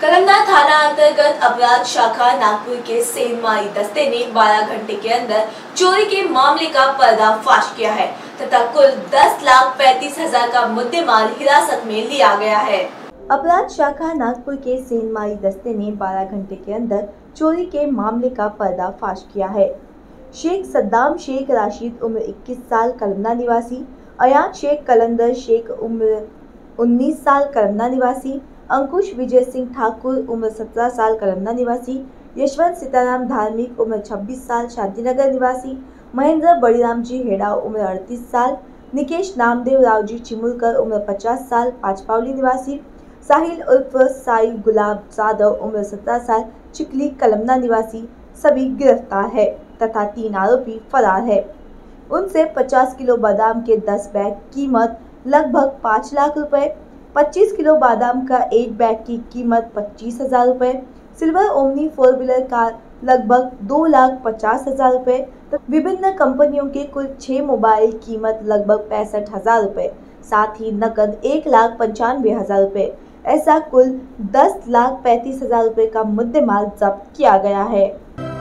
कलमना थाना अंतर्गत अपराध शाखा नागपुर के सेंधमारी दस्ते ने 12 घंटे के अंदर चोरी के मामले का पर्दाफाश किया है तथा कुल 10,35,000 का मुद्देमाल हिरासत में लिया गया है। अपराध शाखा नागपुर के सेंधमारी दस्ते ने 12 घंटे के अंदर चोरी के मामले का पर्दाफाश किया है। शेख सद्दाम शेख राशिद उम्र 21 साल कलमना निवासी, अयान शेख कलंदर शेख उम्र 19 साल कलमना निवासी, अंकुश विजय सिंह ठाकुर उम्र 17 साल कलमना निवासी, यशवंत सीताराम धार्मिक उम्र 26 साल शांतिनगर निवासी, महेंद्र बड़ीराम जी हेड़ा उम्र 38 साल, निकेश नामदेव रावजी चिमुलकर उम्र 50 साल पांचपावली निवासी, साहिल उर्फ साहिल गुलाब जादव उम्र 17 साल चिकली कलमना निवासी सभी गिरफ्तार है तथा 3 आरोपी फरार है। उनसे 50 किलो बादाम के 10 बैग कीमत लगभग 5 लाख रुपए, 25 किलो बादाम का एक बैग की कीमत 25,000 रुपए, सिल्वर ओमनी 4 व्हीलर कार लगभग 2,50,000 रुपए, विभिन्न कंपनियों के कुल 6 मोबाइल कीमत लगभग 65,000 रुपए, साथ ही नकद 1,95,000 रुपए, ऐसा कुल 10,35,000 रुपए का मुद्देमाल जब्त किया गया है।